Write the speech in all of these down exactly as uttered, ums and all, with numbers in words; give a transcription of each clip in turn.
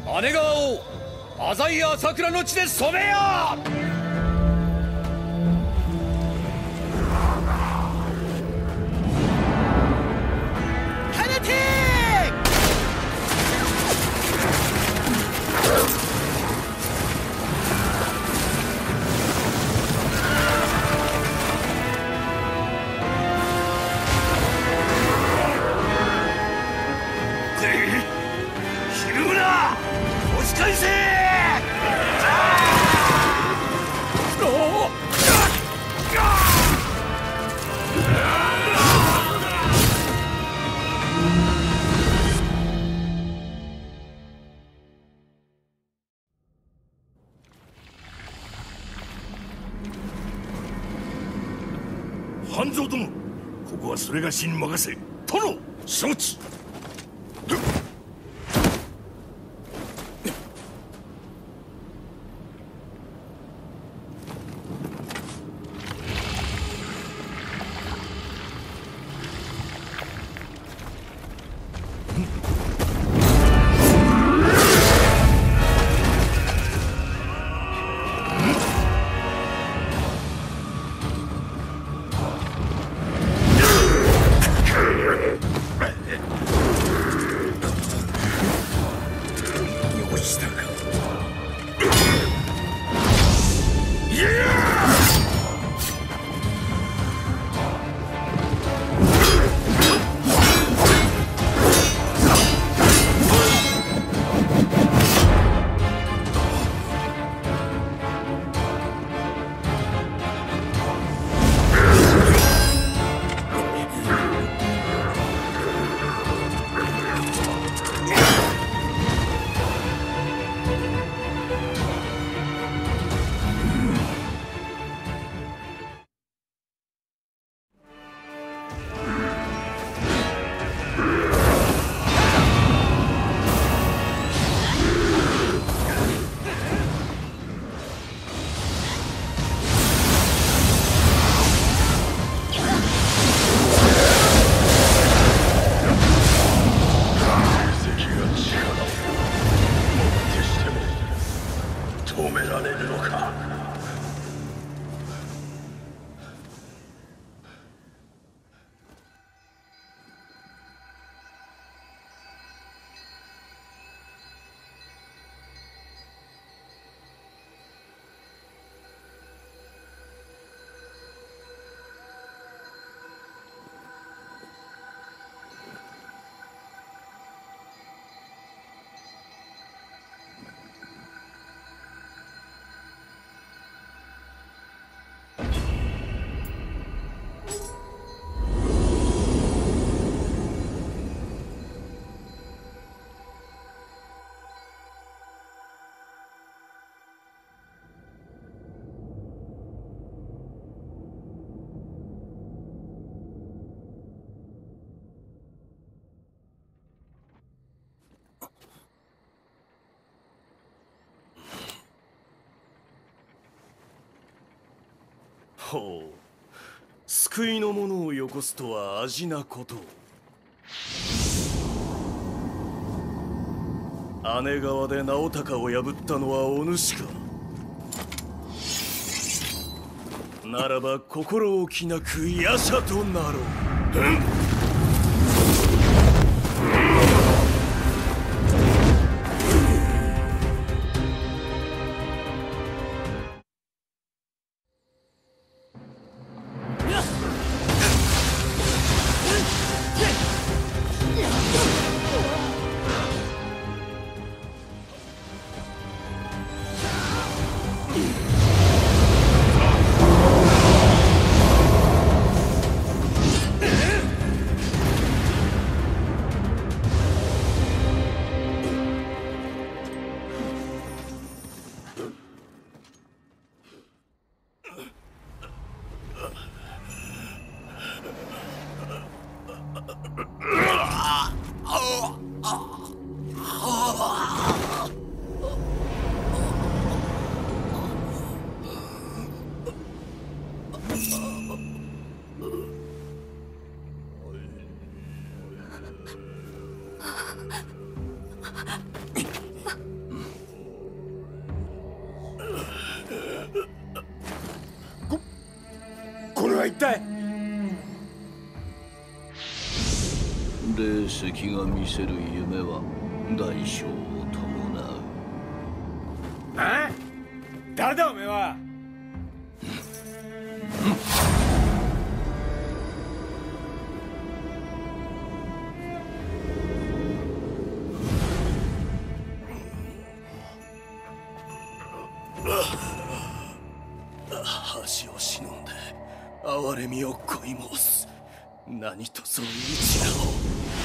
姉川を浅井朝倉の地で染めよ。放て。ひるむな。押し返せ。 半蔵殿、ここはそれがしに任せ。殿、承知。 ほう、救いの者をよこすとは味なこと。姉川で直高を破ったのはお主か。ならば心置きなく夜叉となろう。うん。 体。 霊石が見せる夢は代償を伴う。 ああ、誰だおめえは。 恥を忍んで哀れみを恋申す。何とぞ一打を。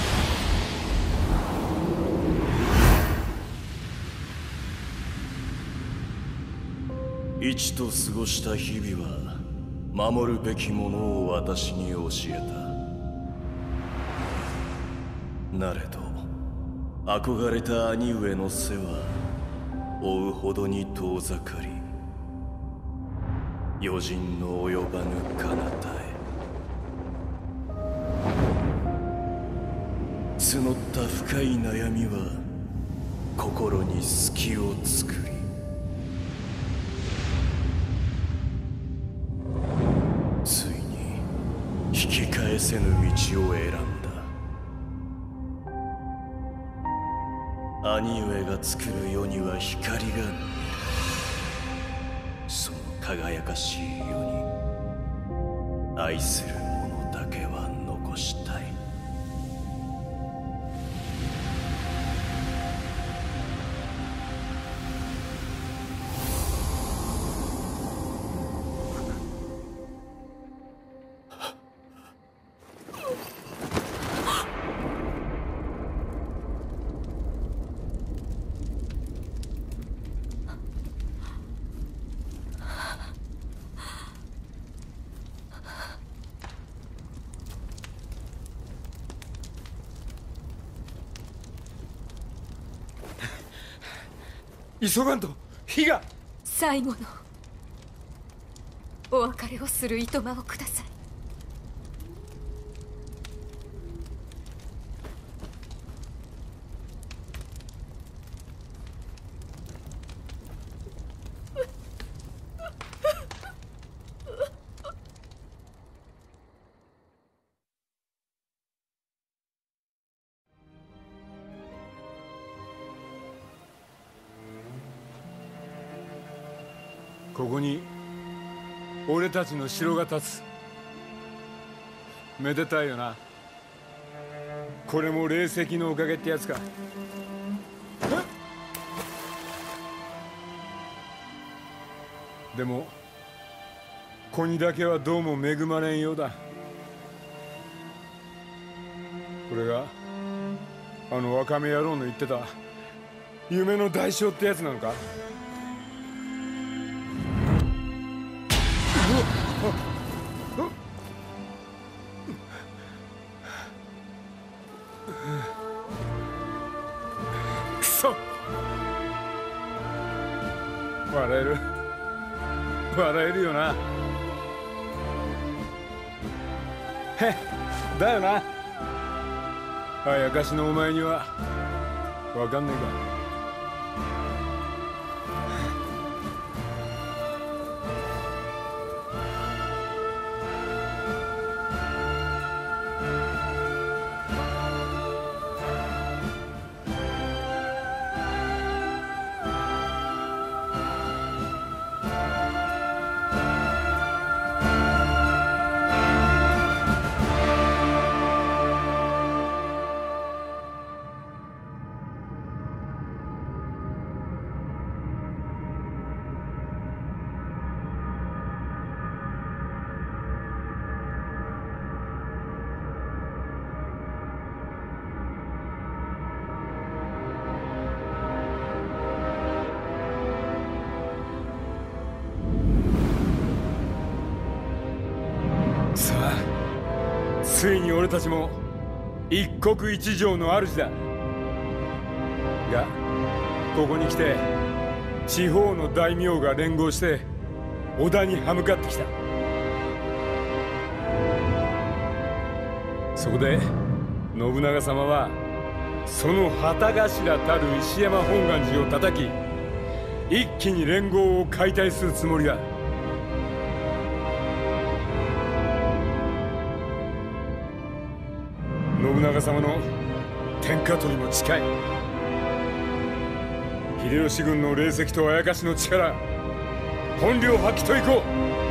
一と過ごした日々は守るべきものを私に教えた。なれど憧れた兄上の背は追うほどに遠ざかり、余人の及ばぬ彼方へ募った深い悩みは心に隙を作り、ついに引き返せぬ道を選んだ。兄上が作る世には光が見える。その輝かしい世に愛する者だけは残したい。 急がんと火が。 最後のお別れをするいとまをください。 ここに俺たちの城が立つ。めでたいよな。これも霊石のおかげってやつか。でも子にだけはどうも恵まれんようだ。これがあのワカメ野郎の言ってた夢の代償ってやつなのか。くそ、笑える笑えるよな。へだよな。あやかしのお前にはわかんねえか。さあ、ついに俺たちも一国一城の主だ。がここに来て地方の大名が連合して織田に歯向かってきた。そこで信長様はその旗頭たる石山本願寺を叩き、一気に連合を解体するつもりだ。 信長様の天下取りも近い。秀吉軍の霊石とあやかしの力、本領発揮といこう。